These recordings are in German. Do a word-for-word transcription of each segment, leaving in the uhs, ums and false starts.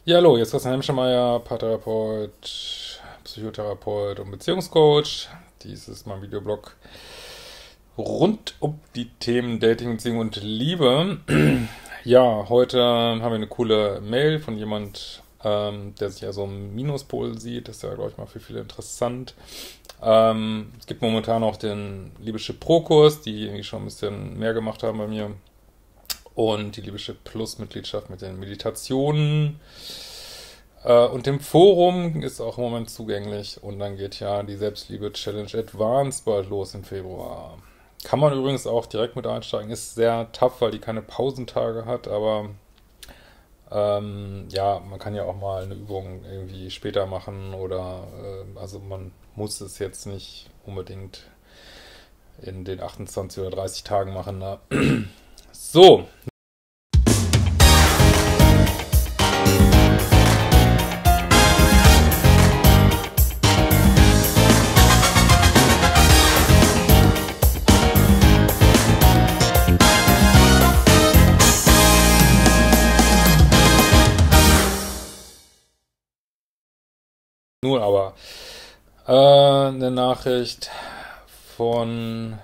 Ja, hallo, hier ist Christian Hemschemeyer, Paartherapeut, Psychotherapeut und Beziehungscoach. Dies ist mein Videoblog rund um die Themen Dating, Beziehung und Liebe. Ja, heute haben wir eine coole Mail von jemand, ähm, der sich ja so im Minuspol sieht. Das ist ja, glaube ich, mal für viele interessant. Ähm, es gibt momentan auch den Liebeschip Pro-Kurs, die irgendwie schon ein bisschen mehr gemacht haben bei mir. Und die Liebeschip Plus-Mitgliedschaft mit den Meditationen. Äh, und dem Forum ist auch im Moment zugänglich. Und dann geht ja die Selbstliebe-Challenge Advanced bald los im Februar. Kann man übrigens auch direkt mit einsteigen. Ist sehr tough, weil die keine Pausentage hat. Aber ähm, ja, man kann ja auch mal eine Übung irgendwie später machen. Oder äh, also man muss es jetzt nicht unbedingt in den achtundzwanzig oder dreißig Tagen machen. Ne? So. Nur aber äh, eine Nachricht von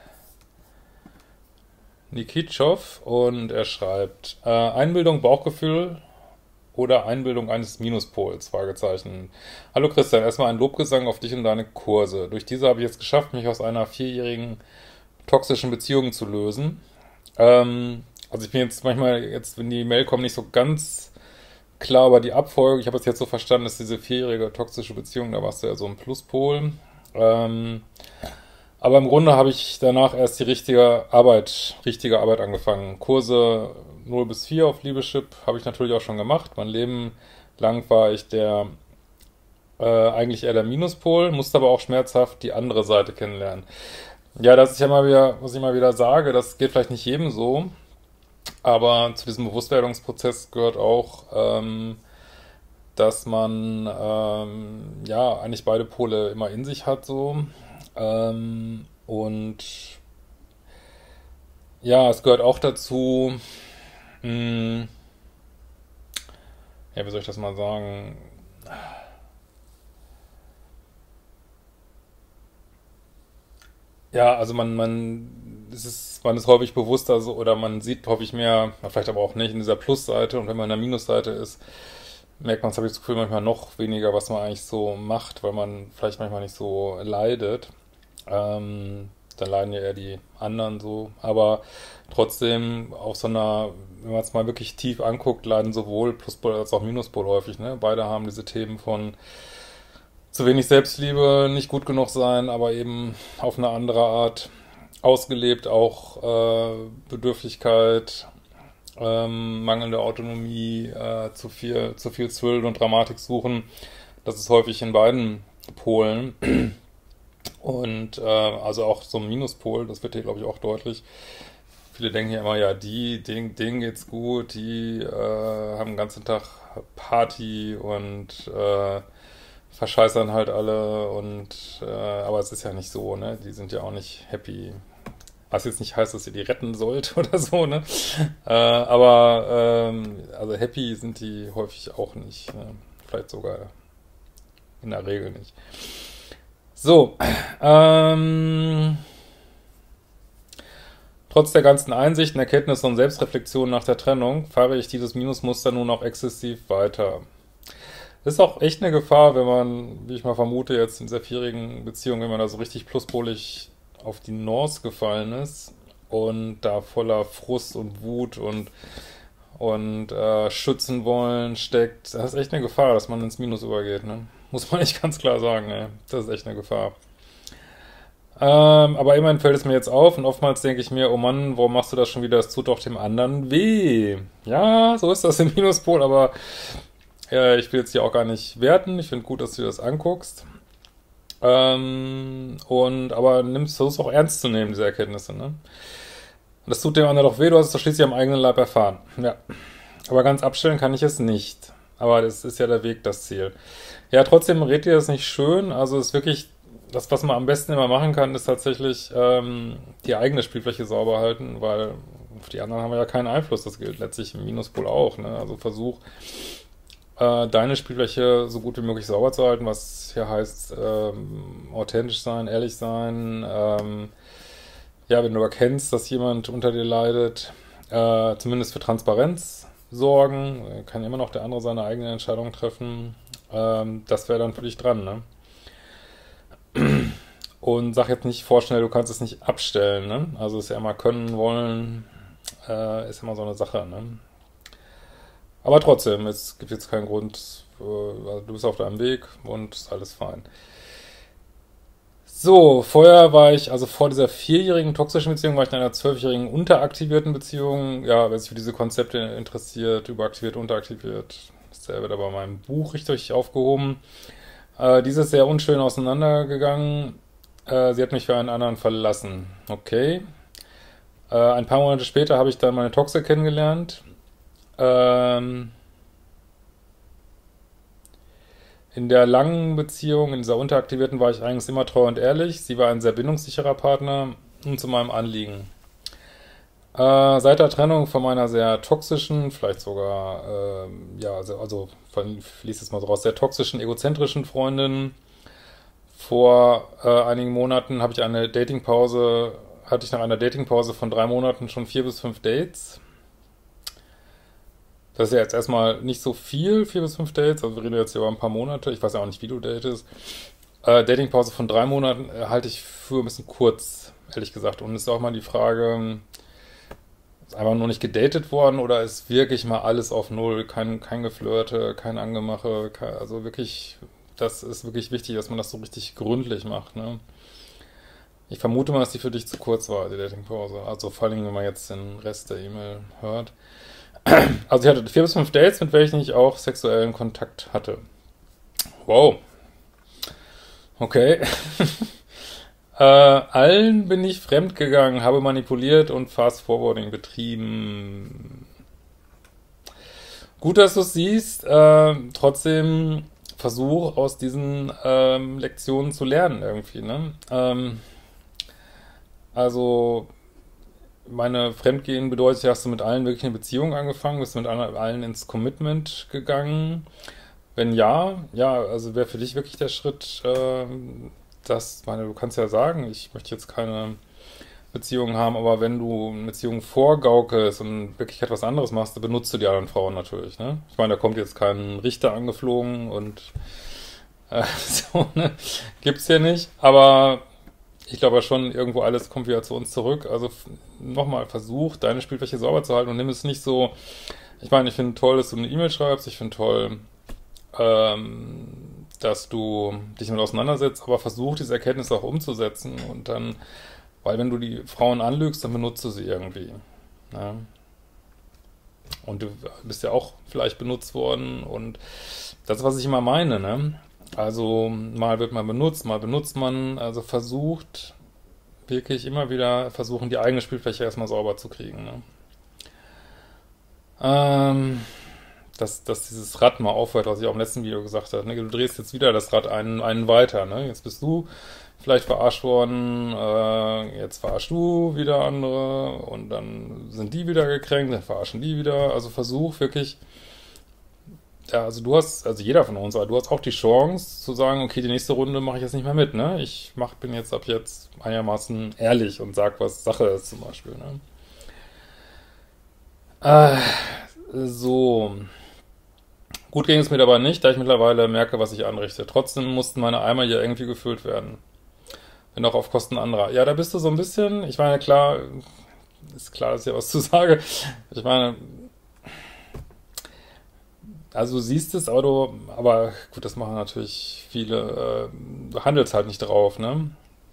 Nikitschow und er schreibt, äh, Einbildung, Bauchgefühl oder Einbildung eines Minuspols, Fragezeichen. Hallo Christian, erstmal ein Lobgesang auf dich und deine Kurse. Durch diese habe ich es geschafft, mich aus einer vierjährigen toxischen Beziehung zu lösen. Ähm, also ich bin jetzt manchmal, jetzt wenn die Mail kommt, nicht so ganz klar über die Abfolge. Ich habe es jetzt so verstanden, dass diese vierjährige toxische Beziehung, da warst du ja so ein Pluspol. Ähm, aber im Grunde habe ich danach erst die richtige Arbeit, richtige Arbeit angefangen. Kurse null bis vier auf Liebeschip habe ich natürlich auch schon gemacht. Mein Leben lang war ich der äh, eigentlich eher der Minuspol, musste aber auch schmerzhaft die andere Seite kennenlernen. Ja, das ist ja mal wieder, was ich mal wieder sage, das geht vielleicht nicht jedem so, aber zu diesem Bewusstwerdungsprozess gehört auch, ähm, dass man ähm, ja eigentlich beide Pole immer in sich hat so. Ähm, und ja, es gehört auch dazu, mh, ja, wie soll ich das mal sagen? Ja, also man, man, es ist, man ist häufig bewusster so, oder man sieht häufig mehr, vielleicht aber auch nicht, in dieser Plusseite, und wenn man in der Minusseite ist, merkt man, das habe ich das Gefühl, manchmal noch weniger, was man eigentlich so macht, weil man vielleicht manchmal nicht so leidet. Ähm, dann leiden ja eher die anderen so. Aber trotzdem, auf so einer, wenn man es mal wirklich tief anguckt, leiden sowohl Pluspol als auch Minuspol häufig, ne? Beide haben diese Themen von zu wenig Selbstliebe, nicht gut genug sein, aber eben auf eine andere Art ausgelebt, auch äh, Bedürftigkeit, ähm, mangelnde Autonomie, äh, zu viel, zu viel Thrill und Dramatik suchen. Das ist häufig in beiden Polen. Und äh, also auch so ein Minuspol, das wird hier, glaube ich, auch deutlich. Viele denken ja immer, ja, die, denen, denen geht's gut, die äh, haben den ganzen Tag Party und äh, verscheißern halt alle und äh, aber es ist ja nicht so, ne? Die sind ja auch nicht happy. Was jetzt nicht heißt, dass ihr die retten sollt oder so, ne? Äh, aber ähm, also happy sind die häufig auch nicht. Ne? Vielleicht sogar in der Regel nicht. So, ähm, trotz der ganzen Einsichten, Erkenntnisse und Selbstreflexion nach der Trennung fahre ich dieses Minusmuster nun auch exzessiv weiter. Das ist auch echt eine Gefahr, wenn man, wie ich mal vermute, jetzt in dieser vierjährigen Beziehung, wenn man da so richtig pluspolig auf die Nords gefallen ist und da voller Frust und Wut und, und äh, schützen wollen steckt. Das ist echt eine Gefahr, dass man ins Minus übergeht, ne? Muss man echt ganz klar sagen, ey. Das ist echt eine Gefahr. Ähm, aber immerhin fällt es mir jetzt auf und oftmals denke ich mir, oh Mann, warum machst du das schon wieder? Das tut doch dem anderen weh. Ja, so ist das im Minuspol, aber äh, ich will jetzt hier auch gar nicht werten. Ich finde gut, dass du dir das anguckst. Ähm, und aber nimmst du es auch ernst zu nehmen, diese Erkenntnisse, ne? Und das tut dem anderen doch weh, du hast es doch schließlich am eigenen Leib erfahren. Ja. Aber ganz abstellen kann ich es nicht. Aber das ist ja der Weg, das Ziel. Ja, trotzdem redet ihr das nicht schön. Also es ist wirklich, das, was man am besten immer machen kann, ist tatsächlich ähm, die eigene Spielfläche sauber halten, weil auf die anderen haben wir ja keinen Einfluss. Das gilt letztlich im Minuspol auch, ne? Also Versuch, äh, deine Spielfläche so gut wie möglich sauber zu halten, was hier heißt, ähm, authentisch sein, ehrlich sein, ähm, ja, wenn du erkennst, dass jemand unter dir leidet, äh, zumindest für Transparenz sorgen, äh, kann immer noch der andere seine eigene Entscheidung treffen, ähm, das wäre dann für dich dran, ne? Und sag jetzt nicht vorschnell, du kannst es nicht abstellen, ne? Also ist ja immer können, wollen, äh, ist immer so eine Sache, ne? Aber trotzdem, es gibt jetzt keinen Grund, äh, also du bist auf deinem Weg und ist alles fein. So, vorher war ich, also vor dieser vierjährigen toxischen Beziehung, war ich in einer zwölfjährigen unteraktivierten Beziehung. Ja, wer sich für diese Konzepte interessiert, überaktiviert, unteraktiviert, ist selber da bei meinem Buch richtig aufgehoben. Äh, diese ist sehr unschön auseinandergegangen. Äh, sie hat mich für einen anderen verlassen. Okay. Äh, ein paar Monate später habe ich dann meine Toxe kennengelernt. Ähm, in der langen Beziehung, in dieser unteraktivierten, war ich eigentlich immer treu und ehrlich. Sie war ein sehr bindungssicherer Partner und zu meinem Anliegen. Äh, seit der Trennung von meiner sehr toxischen, vielleicht sogar, ähm, ja, also, also von, ich lese es mal so raus, sehr toxischen, egozentrischen Freundin, vor äh, einigen Monaten habe ich eine Datingpause, hatte ich nach einer Datingpause von drei Monaten schon vier bis fünf Dates. Das ist ja jetzt erstmal nicht so viel, vier bis fünf Dates, also wir reden jetzt über ein paar Monate, ich weiß ja auch nicht, wie du datest. Äh, Datingpause von drei Monaten äh, halte ich für ein bisschen kurz, ehrlich gesagt. Und es ist auch mal die Frage, ist einfach nur nicht gedatet worden oder ist wirklich mal alles auf Null, kein, kein Geflirte, kein Angemache, kein, also wirklich, das ist wirklich wichtig, dass man das so richtig gründlich macht, ne? Ich vermute mal, dass die für dich zu kurz war, die Datingpause. Also vor allem, wenn man jetzt den Rest der E-Mail hört. Also ich hatte vier bis fünf Dates, mit welchen ich auch sexuellen Kontakt hatte. Wow. Okay. äh, allen bin ich fremdgegangen, habe manipuliert und Fast-Forwarding betrieben. Gut, dass du es siehst. Äh, trotzdem versuch aus diesen ähm, Lektionen zu lernen irgendwie, ne? Ähm, also meine Fremdgehen bedeutet, hast du mit allen wirklich eine Beziehung angefangen, bist mit allen ins Commitment gegangen? Wenn ja, ja, also wäre für dich wirklich der Schritt, ähm, dass, meine, du kannst ja sagen, ich möchte jetzt keine Beziehung haben, aber wenn du eine Beziehung vorgaukelst und in Wirklichkeit was anderes machst, dann benutzt du die anderen Frauen natürlich, ne? Ich meine, da kommt jetzt kein Richter angeflogen und äh, so, ne? Gibt's hier nicht, aber ich glaube ja schon, irgendwo alles kommt wieder zu uns zurück. Also nochmal, versuch, deine Spielfläche sauber zu halten und nimm es nicht so. Ich meine, ich finde toll, dass du eine E-Mail schreibst. Ich finde toll, ähm, dass du dich damit auseinandersetzt, aber versuch, diese Erkenntnis auch umzusetzen. Und dann, weil wenn du die Frauen anlügst, dann benutzt du sie irgendwie. Ja. Und du bist ja auch vielleicht benutzt worden. Und das ist, was ich immer meine, ne? Also mal wird man benutzt, mal benutzt man, also versucht wirklich immer wieder versuchen, die eigene Spielfläche erstmal sauber zu kriegen. Ne? Ähm, dass, dass dieses Rad mal aufhört, was ich auch im letzten Video gesagt habe. Ne? Du drehst jetzt wieder das Rad einen, einen weiter. Ne? Jetzt bist du vielleicht verarscht worden, äh, jetzt verarschst du wieder andere und dann sind die wieder gekränkt, dann verarschen die wieder. Also versuch wirklich. Ja, also du hast, also jeder von uns, aber du hast auch die Chance zu sagen, okay, die nächste Runde mache ich jetzt nicht mehr mit, ne? Ich mach, bin jetzt ab jetzt einigermaßen ehrlich und sag, was Sache ist zum Beispiel, ne? Äh, so. Gut ging es mir dabei nicht, da ich mittlerweile merke, was ich anrichte. Trotzdem mussten meine Eimer hier irgendwie gefüllt werden. Wenn auch auf Kosten anderer. Ja, da bist du so ein bisschen, ich meine, klar, ist klar, dass ich ja was zu sage. Ich meine, also du siehst es, aber du, aber gut, das machen natürlich viele, äh, du handelst halt nicht drauf, ne?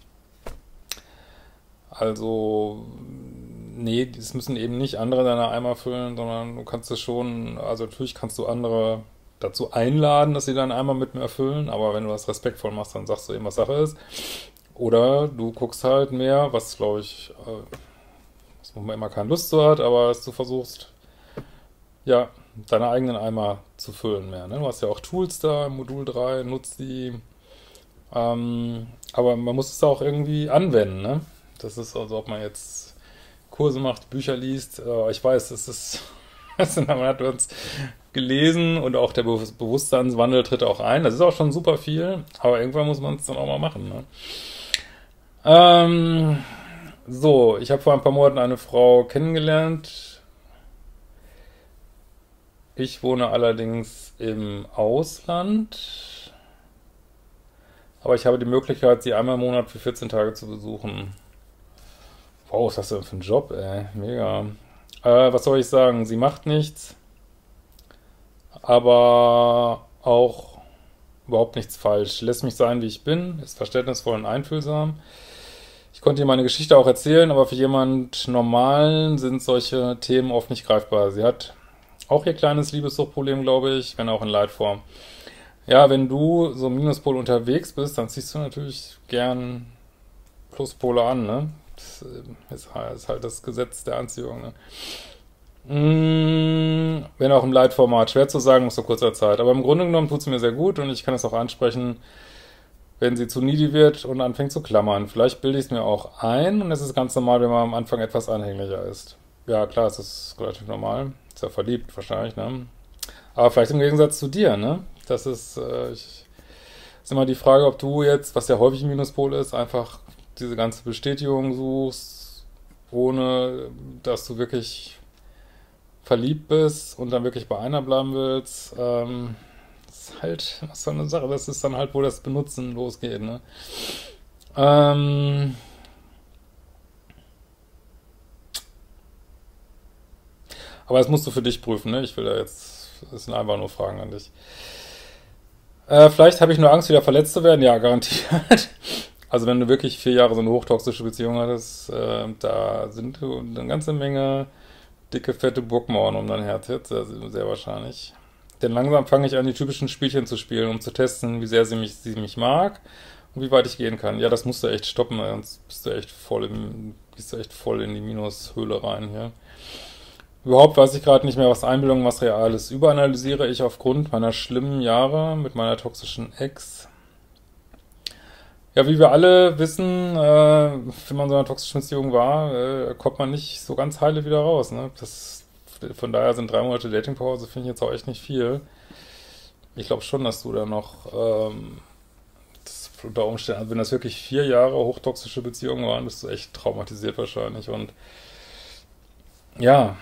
Also, nee, es müssen eben nicht andere deine Eimer füllen, sondern du kannst es schon, also natürlich kannst du andere dazu einladen, dass sie deinen Eimer mit mir erfüllen, aber wenn du das respektvoll machst, dann sagst du eben, was Sache ist. Oder du guckst halt mehr, was glaube ich, äh, was man immer keine Lust zu hat, aber dass du versuchst, ja, deine eigenen Eimer zu füllen mehr. Ne? Du hast ja auch Tools da im Modul drei, nutzt die. Ähm, aber man muss es auch irgendwie anwenden. Ne? Das ist also, ob man jetzt Kurse macht, Bücher liest. Äh, ich weiß, es ist, man hat uns gelesen und auch der Be Bewusstseinswandel tritt auch ein. Das ist auch schon super viel, aber irgendwann muss man es dann auch mal machen. Ne? Ähm, so, ich habe vor ein paar Monaten eine Frau kennengelernt. Ich wohne allerdings im Ausland, aber ich habe die Möglichkeit, sie einmal im Monat für vierzehn Tage zu besuchen. Wow, was hast du denn für einen Job, ey? Mega. Äh, was soll ich sagen? Sie macht nichts, aber auch überhaupt nichts falsch. Lässt mich sein, wie ich bin, ist verständnisvoll und einfühlsam. Ich konnte ihr meine Geschichte auch erzählen, aber für jemand Normalen sind solche Themen oft nicht greifbar. Sie hat auch ihr kleines Liebessuchtproblem, glaube ich, wenn auch in Leitform. Ja, wenn du so im Minuspol unterwegs bist, dann ziehst du natürlich gern Pluspole an, ne? Das ist halt, ist halt das Gesetz der Anziehung, ne? Mm, wenn auch im Leitformat, schwer zu sagen nach so kurzer Zeit. Aber im Grunde genommen tut es mir sehr gut und ich kann es auch ansprechen, wenn sie zu needy wird und anfängt zu klammern. Vielleicht bilde ich es mir auch ein und es ist ganz normal, wenn man am Anfang etwas anhänglicher ist. Ja, klar, es ist relativ normal. Ist ja verliebt wahrscheinlich, ne? Aber vielleicht im Gegensatz zu dir, ne? Das ist, äh, ich, ist immer die Frage, ob du jetzt, was ja häufig ein Minuspol ist, einfach diese ganze Bestätigung suchst, ohne dass du wirklich verliebt bist und dann wirklich bei einer bleiben willst. Ähm, das ist halt so eine Sache. Das ist dann halt, wo das Benutzen losgeht, ne? Ähm, aber das musst du für dich prüfen, ne? Ich will da jetzt, das sind einfach nur Fragen an dich. Äh, vielleicht habe ich nur Angst, wieder verletzt zu werden. Ja, garantiert. Also wenn du wirklich vier Jahre so eine hochtoxische Beziehung hattest, äh, da sind eine ganze Menge dicke, fette Burgmauern um dein Herz jetzt, sehr, sehr wahrscheinlich. Denn langsam fange ich an, die typischen Spielchen zu spielen, um zu testen, wie sehr sie mich, sie mich mag und wie weit ich gehen kann. Ja, das musst du echt stoppen, sonst bist du echt voll im, gehst du echt voll in die Minushöhle rein hier. Überhaupt weiß ich gerade nicht mehr, was Einbildung, was real ist. Überanalysiere ich aufgrund meiner schlimmen Jahre mit meiner toxischen Ex. Ja, wie wir alle wissen, äh, wenn man so in einer toxischen Beziehung war, äh, kommt man nicht so ganz heile wieder raus. Ne? Das, von daher sind drei Monate Datingpause, finde ich jetzt auch echt nicht viel. Ich glaube schon, dass du da noch ähm, das unter Umständen, also wenn das wirklich vier Jahre hochtoxische Beziehungen waren, bist du echt traumatisiert wahrscheinlich. Und ja,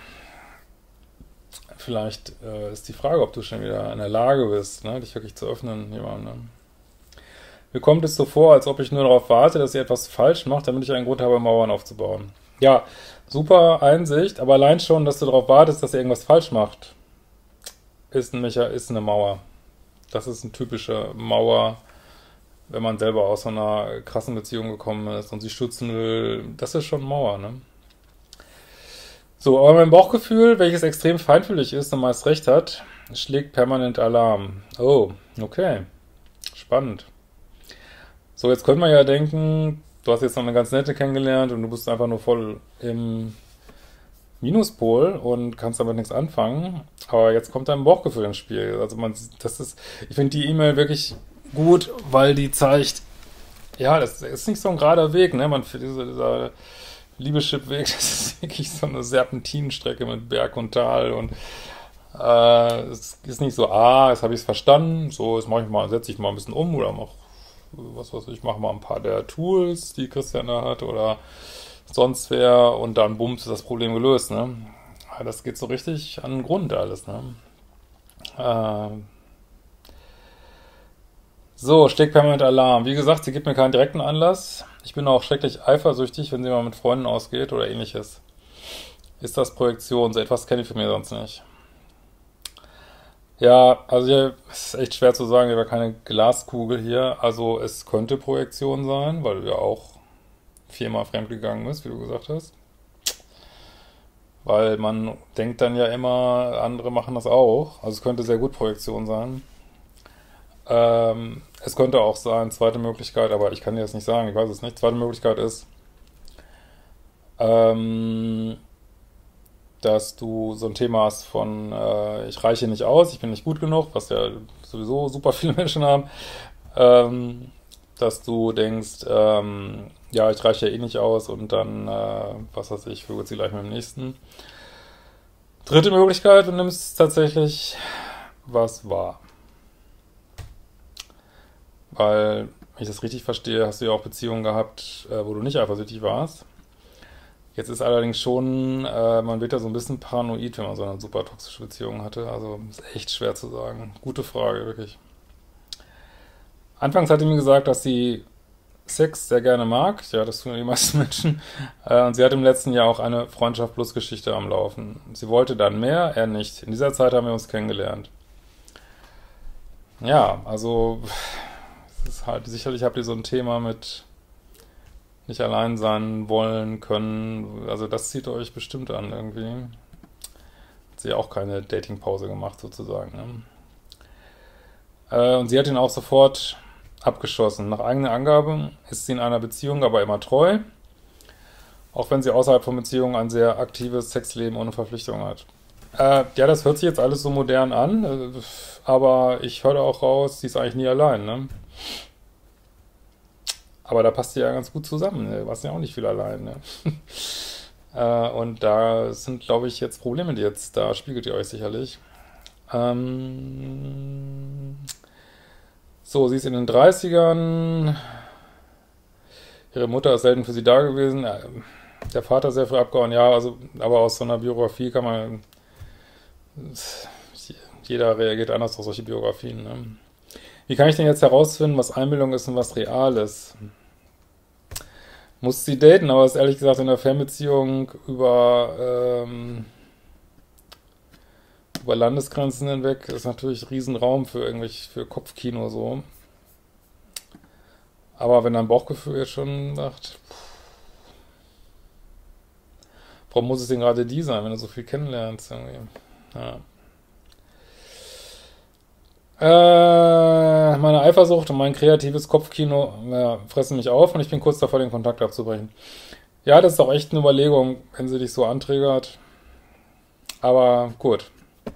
vielleicht äh, ist die Frage, ob du schon wieder in der Lage bist, ne, dich wirklich zu öffnen, jemandem. Ne? Mir kommt es so vor, als ob ich nur darauf warte, dass sie etwas falsch macht, damit ich einen Grund habe, Mauern aufzubauen. Ja, super Einsicht, aber allein schon, dass du darauf wartest, dass sie irgendwas falsch macht, ist, ein Mecha ist eine Mauer. Das ist eine typische Mauer, wenn man selber aus so einer krassen Beziehung gekommen ist und sie schützen will. Das ist schon Mauer, ne? So, aber mein Bauchgefühl, welches extrem feinfühlig ist und meist recht hat, schlägt permanent Alarm. Oh, okay. Spannend. So, jetzt könnte man ja denken, du hast jetzt noch eine ganz nette kennengelernt und du bist einfach nur voll im Minuspol und kannst damit nichts anfangen. Aber jetzt kommt dein Bauchgefühl ins Spiel. Also man, das ist, ich finde die E-Mail wirklich gut, weil die zeigt, ja, das ist nicht so ein gerader Weg, ne? Man, für diese, dieser Liebeschip-Weg, das ist wirklich so eine Serpentinenstrecke mit Berg und Tal und äh, es ist nicht so, ah, jetzt habe ich es verstanden, so, jetzt mache ich mal, setze ich mal ein bisschen um oder mach, was weiß ich, mache mal ein paar der Tools, die Christian da hat oder sonst wer und dann bums ist das Problem gelöst, ne? Das geht so richtig an den Grund alles, ne? Äh, so, steckt permanent Alarm. Wie gesagt, sie gibt mir keinen direkten Anlass. Ich bin auch schrecklich eifersüchtig, wenn sie mal mit Freunden ausgeht oder ähnliches. Ist das Projektion? So etwas kenne ich von mir sonst nicht. Ja, also hier ist echt schwer zu sagen, ich habe ja keine Glaskugel hier. Also es könnte Projektion sein, weil du ja auch viermal fremdgegangen bist, wie du gesagt hast. Weil man denkt dann ja immer, andere machen das auch. Also es könnte sehr gut Projektion sein. Ähm, es könnte auch sein, zweite Möglichkeit, aber ich kann dir das nicht sagen, ich weiß es nicht. Zweite Möglichkeit ist, ähm, dass du so ein Thema hast von, äh, ich reiche nicht aus, ich bin nicht gut genug, was ja sowieso super viele Menschen haben, ähm, dass du denkst, ähm, ja, ich reiche ja eh nicht aus und dann, äh, was weiß ich, vögelt sie gleich mit dem nächsten. Dritte Möglichkeit, du nimmst tatsächlich was war. Weil, wenn ich das richtig verstehe, hast du ja auch Beziehungen gehabt, äh, wo du nicht eifersüchtig warst. Jetzt ist allerdings schon, äh, man wird ja so ein bisschen paranoid, wenn man so eine super toxische Beziehung hatte. Also ist echt schwer zu sagen. Gute Frage, wirklich. Anfangs hat sie mir gesagt, dass sie Sex sehr gerne mag. Ja, das tun ja die meisten Menschen. Äh, und sie hat im letzten Jahr auch eine Freundschaft plus Geschichte am Laufen. Sie wollte dann mehr, er nicht. In dieser Zeit haben wir uns kennengelernt. Ja, also es ist halt, sicherlich habt ihr so ein Thema mit nicht allein sein wollen können. Also das zieht euch bestimmt an irgendwie. Hat sie auch keine Datingpause gemacht sozusagen. Ne? Äh, und sie hat ihn auch sofort abgeschossen. Nach eigener Angabe ist sie in einer Beziehung aber immer treu, auch wenn sie außerhalb von Beziehungen ein sehr aktives Sexleben ohne Verpflichtung hat. Äh, ja, das hört sich jetzt alles so modern an, äh, aber ich höre auch raus, sie ist eigentlich nie allein, ne? Aber da passt sie ja ganz gut zusammen, ne? Du warst ja auch nicht viel allein, ne? äh, und da sind, glaube ich, jetzt Probleme, die jetzt, da spiegelt ihr euch sicherlich. Ähm... So, sie ist in den Dreißigern. Ihre Mutter ist selten für sie da gewesen. Der Vater sehr früh abgehauen, ja, also, aber aus so einer Biografie kann man. Jeder reagiert anders auf solche Biografien. Ne? Wie kann ich denn jetzt herausfinden, was Einbildung ist und was real ist? Muss sie daten, aber ist ehrlich gesagt in der Fernbeziehung über. Ähm, Über Landesgrenzen hinweg ist natürlich Riesenraum für irgendwelche, für Kopfkino so. Aber wenn dein Bauchgefühl jetzt schon sagt, warum muss es denn gerade die sein, wenn du so viel kennenlernst irgendwie? Ja. Äh, meine Eifersucht und mein kreatives Kopfkino ja, fressen mich auf und ich bin kurz davor, den Kontakt abzubrechen. Ja, das ist auch echt eine Überlegung, wenn sie dich so antriggert. Aber gut.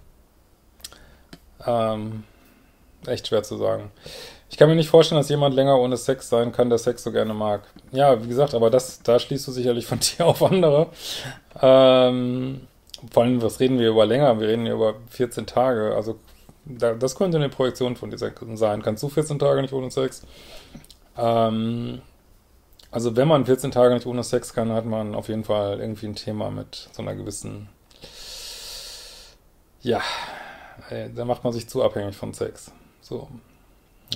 Ähm, echt schwer zu sagen. Ich kann mir nicht vorstellen, dass jemand länger ohne Sex sein kann, der Sex so gerne mag. Ja, wie gesagt, aber das, da schließt du sicherlich von dir auf andere. Ähm, vor allem, was reden wir über länger? Wir reden hier über vierzehn Tage. Also, da, das könnte eine Projektion von dir sein. Kannst du vierzehn Tage nicht ohne Sex? Ähm, also, wenn man vierzehn Tage nicht ohne Sex kann, hat man auf jeden Fall irgendwie ein Thema mit so einer gewissen, ja, da macht man sich zu abhängig von Sex. So. Ja.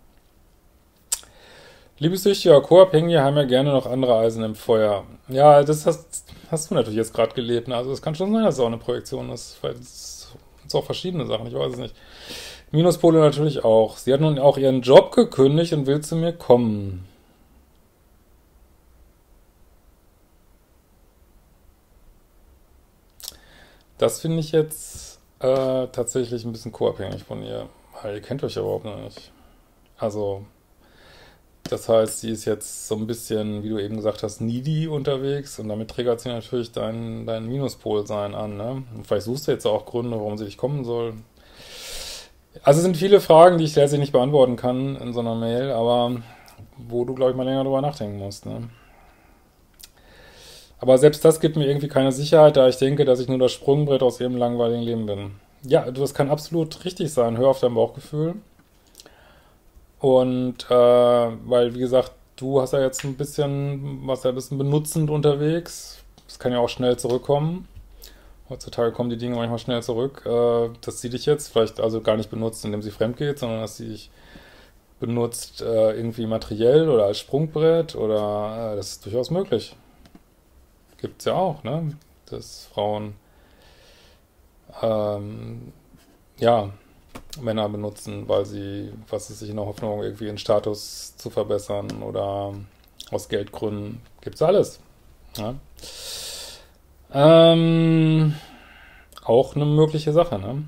Liebessüchtige, Co-Abhängige haben ja gerne noch andere Eisen im Feuer. Ja, das hast, hast du natürlich jetzt gerade gelebt. Ne? Also es kann schon sein, dass es auch eine Projektion ist. Vielleicht ist es auch verschiedene Sachen, ich weiß es nicht. Minuspole natürlich auch. Sie hat nun auch ihren Job gekündigt und will zu mir kommen. Das finde ich jetzt Äh, tatsächlich ein bisschen co-abhängig von ihr. Weil ihr kennt euch ja überhaupt noch nicht. Also, das heißt, sie ist jetzt so ein bisschen, wie du eben gesagt hast, needy unterwegs und damit triggert sie natürlich dein, dein Minuspol-Sein an, ne? Und vielleicht suchst du jetzt auch Gründe, warum sie dich kommen soll. Also es sind viele Fragen, die ich letztlich nicht beantworten kann in so einer Mail, aber wo du, glaube ich, mal länger drüber nachdenken musst, ne? Aber selbst das gibt mir irgendwie keine Sicherheit, da ich denke, dass ich nur das Sprungbrett aus ihrem langweiligen Leben bin. Ja, das kann absolut richtig sein. Hör auf dein Bauchgefühl. Und, äh, weil, wie gesagt, du hast ja jetzt ein bisschen, warst ja ein bisschen benutzend unterwegs. Das kann ja auch schnell zurückkommen. Heutzutage kommen die Dinge manchmal schnell zurück. Äh, dass sie dich jetzt vielleicht also gar nicht benutzt, indem sie fremd geht, sondern dass sie dich benutzt, äh, irgendwie materiell oder als Sprungbrett oder, äh, das ist durchaus möglich. Gibt's ja auch, ne? Dass Frauen, ähm, ja, Männer benutzen, weil sie, was ist sich in der Hoffnung, irgendwie ihren Status zu verbessern oder aus Geldgründen. Gibt's alles. Ja? Ähm, auch eine mögliche Sache, ne?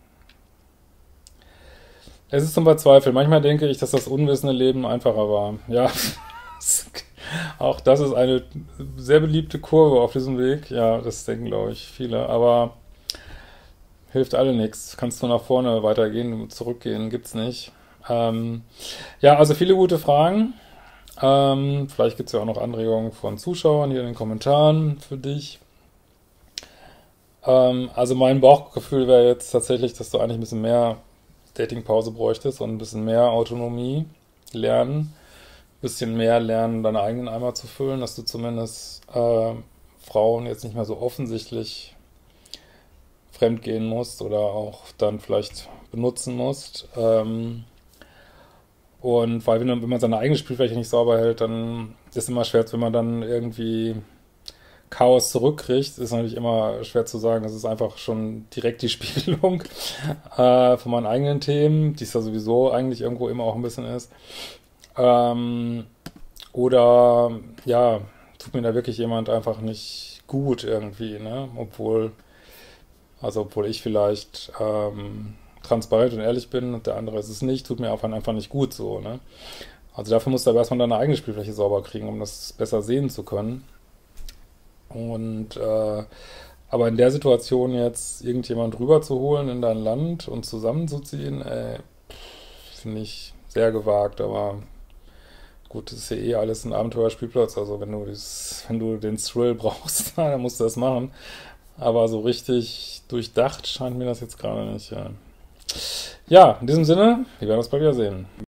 Es ist zum Verzweifeln. Manchmal denke ich, dass das unwissende Leben einfacher war. Ja, auch das ist eine sehr beliebte Kurve auf diesem Weg. Ja, das denken, glaube ich, viele. Aber hilft alle nichts. Kannst du nach vorne weitergehen, zurückgehen, gibt's nicht. Ähm, ja, also viele gute Fragen. Ähm, vielleicht gibt's ja auch noch Anregungen von Zuschauern hier in den Kommentaren für dich. Ähm, also mein Bauchgefühl wäre jetzt tatsächlich, dass du eigentlich ein bisschen mehr Datingpause bräuchtest und ein bisschen mehr Autonomie lernen, ein bisschen mehr lernen, deine eigenen Eimer zu füllen, dass du zumindest äh, Frauen jetzt nicht mehr so offensichtlich fremdgehen musst oder auch dann vielleicht benutzen musst. Ähm, und weil wenn, wenn man seine eigene Spielfläche nicht sauber hält, dann ist es immer schwer, wenn man dann irgendwie Chaos zurückkriegt, ist natürlich immer schwer zu sagen. Das ist einfach schon direkt die Spiegelung äh, von meinen eigenen Themen, die es ja sowieso eigentlich irgendwo immer auch ein bisschen ist. Ähm, oder ja, tut mir da wirklich jemand einfach nicht gut irgendwie, ne? Obwohl, also obwohl ich vielleicht ähm, transparent und ehrlich bin und der andere ist es nicht, tut mir einfach einfach nicht gut so, ne? Also dafür musst du aber erstmal deine eigene Spielfläche sauber kriegen, um das besser sehen zu können. Und äh, aber in der Situation jetzt irgendjemand rüberzuholen in dein Land und zusammenzuziehen, äh, finde ich sehr gewagt, aber gut, das ist ja eh alles ein Abenteuerspielplatz, also wenn du das, wenn du den Thrill brauchst, dann musst du das machen. Aber so richtig durchdacht scheint mir das jetzt gerade nicht. Ja, ja, in diesem Sinne, wir werden uns bald wieder sehen.